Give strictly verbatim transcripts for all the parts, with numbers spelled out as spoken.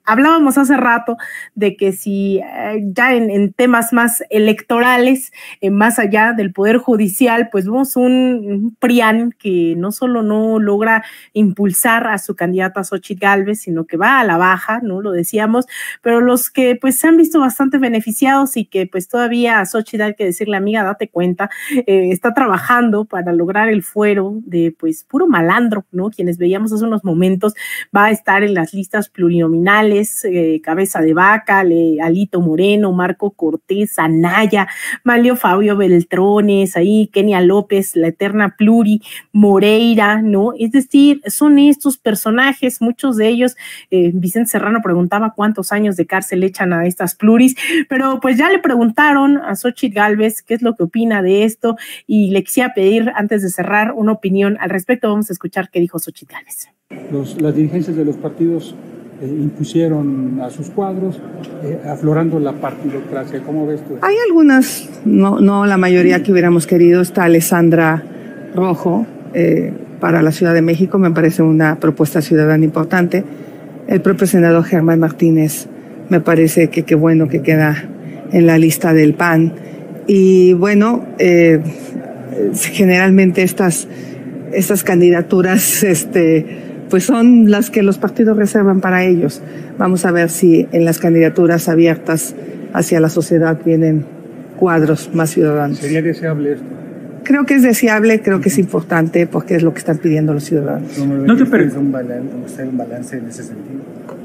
hablábamos hace rato de que si eh, ya en, en temas más electorales, eh, más allá del Poder Judicial, pues vemos un, un PRIAN que no solo no logra impulsar a su candidata Xóchitl Gálvez, sino que va a la baja, ¿no? Lo decíamos, pero los que pues se han visto bastante beneficiados y que pues todavía a Xóchitl hay que decirle, amiga, date cuenta, eh, está trabajando para lograr el fuero de pues puro malandro, ¿no? Quienes veíamos hace unos momentos, va a estar en las listas plurinominales, eh, Cabeza de Vaca, Le, Alito Moreno, Marco Cortés, Anaya, Manlio Fabio Beltrones, ahí Kenia López, la eterna Pluri, Moreira, ¿no? Es decir, son estos personajes, muchos de ellos, eh, Vicente Serrano preguntaba cuántos años de cárcel echan a estas pluris, pero pues ya le preguntaron a Xóchitl Gálvez qué es lo que opina de esto y le quisiera pedir, antes de cerrar, una opinión al respecto. Vamos a escuchar qué dijo Xóchitl Gálvez. Los, las dirigencias de los partidos eh, impusieron a sus cuadros, eh, aflorando la partidocracia. ¿Cómo ves tú? Hay algunas, no, no la mayoría que hubiéramos querido. Está Alessandra Rojo eh, para la Ciudad de México, me parece una propuesta ciudadana importante. El propio senador Germán Martínez, me parece que qué bueno que queda en la lista del P A N. Y bueno, eh, generalmente estas, estas candidaturas este, pues son las que los partidos reservan para ellos. Vamos a ver si en las candidaturas abiertas hacia la sociedad vienen cuadros más ciudadanos. ¿Sería deseable esto? Creo que es deseable, creo que es importante porque es lo que están pidiendo los ciudadanos. ¿No te parece un balance, un balance en ese sentido?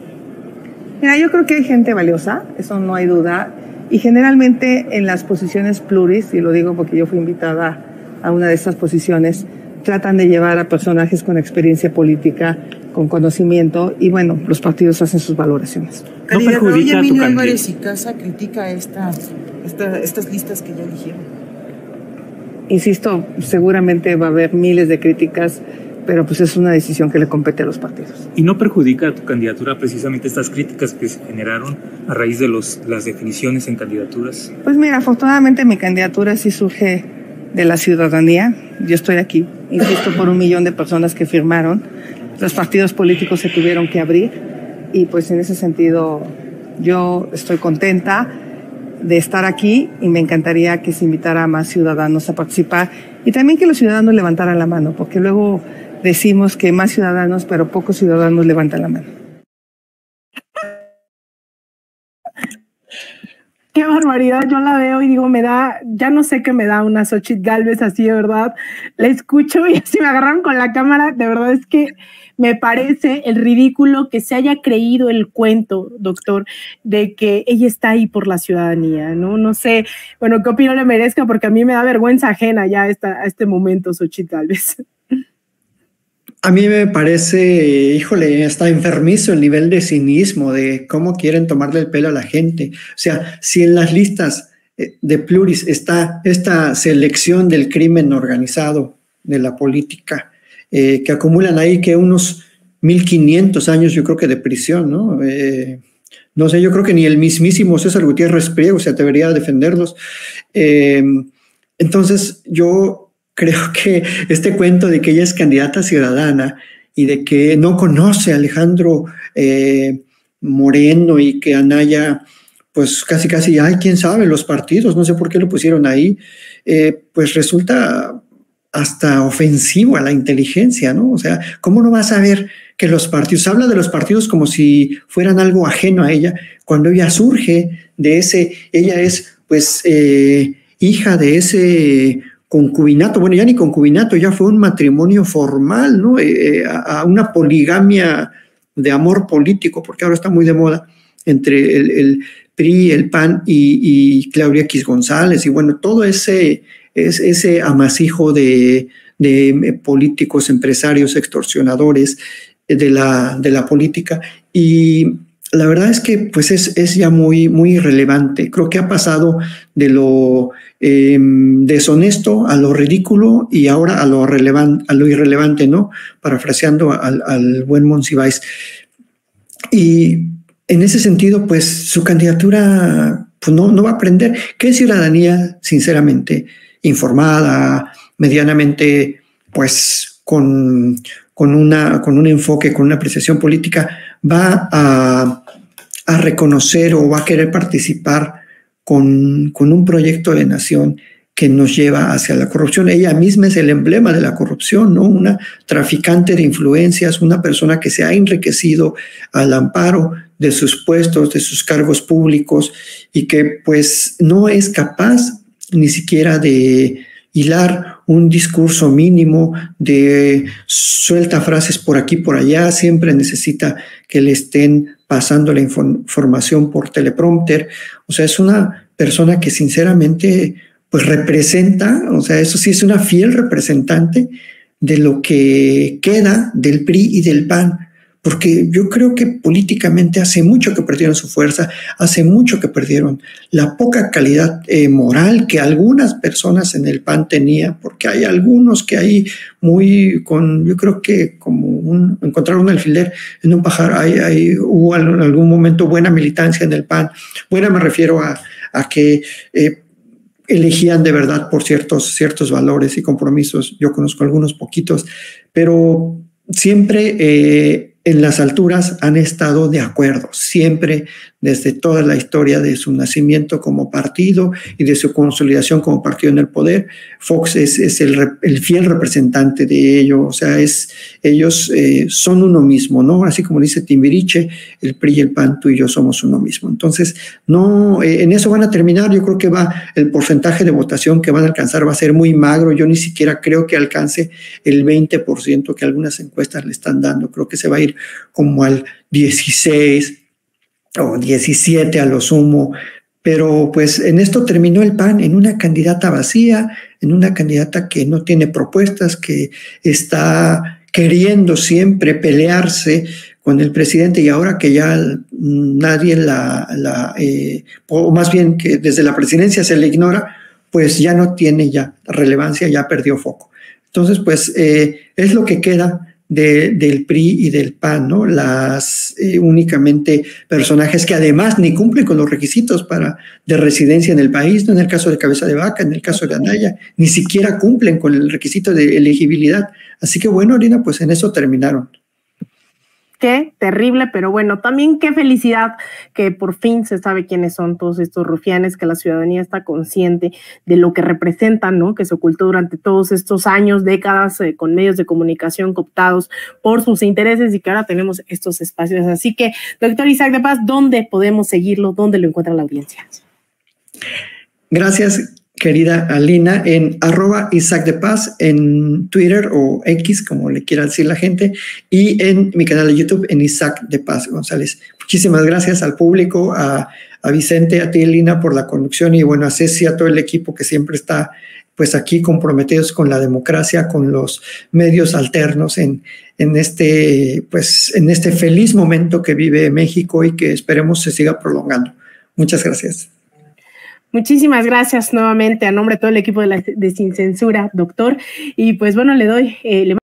Mira, yo creo que hay gente valiosa, eso no hay duda, y generalmente en las posiciones pluris, y lo digo porque yo fui invitada a una de estas posiciones, tratan de llevar a personajes con experiencia política, con conocimiento, y bueno, los partidos hacen sus valoraciones. ¿No perjudica a tu candidato? Álvarez y Casa critica esta, esta, estas listas que ya eligieron. Insisto, seguramente va a haber miles de críticas, pero pues es una decisión que le compete a los partidos. ¿Y no perjudica a tu candidatura precisamente estas críticas que se generaron a raíz de los, las definiciones en candidaturas? Pues mira, afortunadamente mi candidatura sí surge de la ciudadanía. Yo estoy aquí, insisto, por un millón de personas que firmaron. Los partidos políticos se tuvieron que abrir y pues en ese sentido yo estoy contenta de estar aquí y me encantaría que se invitara a más ciudadanos a participar y también que los ciudadanos levantaran la mano, porque luego decimos que más ciudadanos, pero pocos ciudadanos levantan la mano. Qué barbaridad, yo la veo y digo, me da, ya no sé qué me da una Xóchitl Gálvez así, de verdad, la escucho y así me agarraron con la cámara, de verdad es que me parece el ridículo que se haya creído el cuento, doctor, de que ella está ahí por la ciudadanía, ¿no? No sé, bueno, qué opinión le merezca, porque a mí me da vergüenza ajena ya a, esta, a este momento, Xóchitl Gálvez. A mí me parece, híjole, está enfermizo el nivel de cinismo, de cómo quieren tomarle el pelo a la gente. O sea, si en las listas de pluris está esta selección del crimen organizado, de la política, eh, que acumulan ahí que unos mil quinientos años, yo creo que de prisión, ¿no? Eh, no sé, yo creo que ni el mismísimo César Gutiérrez Priego se atrevería a defenderlos. Eh, entonces, yo creo que este cuento de que ella es candidata ciudadana y de que no conoce a Alejandro eh, Moreno y que Anaya, pues casi casi, ay, quién sabe, los partidos, no sé por qué lo pusieron ahí, eh, pues resulta hasta ofensivo a la inteligencia, ¿no? O sea, ¿cómo no vas a ver que los partidos, habla de los partidos como si fueran algo ajeno a ella, cuando ella surge de ese, ella es pues eh, hija de ese concubinato, bueno, ya ni concubinato, ya fue un matrimonio formal, ¿no? Eh, a, a una poligamia de amor político, porque ahora está muy de moda, entre el, el P R I, el P A N y, y Claudia X González, y bueno, todo ese, es, ese amasijo de, de políticos, empresarios, extorsionadores de la, de la política, y la verdad es que pues es, es ya muy, muy irrelevante. Creo que ha pasado de lo eh, deshonesto a lo ridículo y ahora a lo, relevante, a lo irrelevante, ¿no? Parafraseando al, al buen Monsiváis. Y en ese sentido, pues su candidatura pues, no, no va a aprender. ¿Qué ciudadanía, sinceramente, informada, medianamente, pues con, con, una, con un enfoque, con una apreciación política, va a reconocer o va a querer participar con, con un proyecto de nación que nos lleva hacia la corrupción. Ella misma es el emblema de la corrupción, ¿no? Una traficante de influencias, una persona que se ha enriquecido al amparo de sus puestos, de sus cargos públicos y que pues no es capaz ni siquiera de hilar un discurso mínimo, de suelta frases por aquí, por allá, siempre necesita que le estén pasando la información por teleprompter. O sea, es una persona que sinceramente pues representa, o sea, eso sí es una fiel representante de lo que queda del P R I y del P A N, porque yo creo que políticamente hace mucho que perdieron su fuerza, hace mucho que perdieron la poca calidad eh, moral que algunas personas en el P A N tenían, porque hay algunos que ahí muy, con, yo creo que como un, encontrar un alfiler en un pajar, hay, hay, hubo en algún momento buena militancia en el P A N, buena me refiero a, a que eh, elegían de verdad por ciertos, ciertos valores y compromisos. Yo conozco algunos poquitos, pero siempre eh, en las alturas han estado de acuerdo, siempre desde toda la historia de su nacimiento como partido y de su consolidación como partido en el poder. Fox es, es el, el fiel representante de ello, o sea, es, ellos eh, son uno mismo, ¿no? Así como dice Timbiriche, el P R I y el P A N, tú y yo somos uno mismo. Entonces, no, eh, en eso van a terminar. Yo creo que va el porcentaje de votación que van a alcanzar va a ser muy magro. Yo ni siquiera creo que alcance el veinte por ciento que algunas encuestas le están dando. Creo que se va a ir como al dieciséis o diecisiete a lo sumo, pero pues en esto terminó el P A N, en una candidata vacía, en una candidata que no tiene propuestas, que está queriendo siempre pelearse con el presidente y ahora que ya nadie la, la eh, o más bien que desde la presidencia se le ignora, pues ya no tiene ya relevancia, ya perdió foco. Entonces, pues eh, es lo que queda De, del P R I y del P A N, ¿no? Las eh, únicamente personajes que además ni cumplen con los requisitos para de residencia en el país, ¿no? En el caso de Cabeza de Vaca, en el caso de Anaya, ni siquiera cumplen con el requisito de elegibilidad. Así que bueno, Lina, pues en eso terminaron. Qué terrible, pero bueno, también qué felicidad que por fin se sabe quiénes son todos estos rufianes, que la ciudadanía está consciente de lo que representan, ¿no? Que se ocultó durante todos estos años, décadas, eh, con medios de comunicación cooptados por sus intereses y que ahora tenemos estos espacios. Así que, doctor Isaac de Paz, ¿dónde podemos seguirlo? ¿Dónde lo encuentra la audiencia? Gracias, querida Alina, en arroba Isaac de Paz, en Twitter o X, como le quiera decir la gente, y en mi canal de YouTube, en Isaac de Paz González. Muchísimas gracias al público, a, a Vicente, a ti, Lina, por la conducción, y bueno, a Ceci, a todo el equipo que siempre está pues aquí comprometidos con la democracia, con los medios alternos en, en, este, pues, en este feliz momento que vive México y que esperemos se siga prolongando. Muchas gracias. Muchísimas gracias nuevamente a nombre de todo el equipo de, la, de Sin Censura, doctor. Y pues bueno, le doy... Eh, le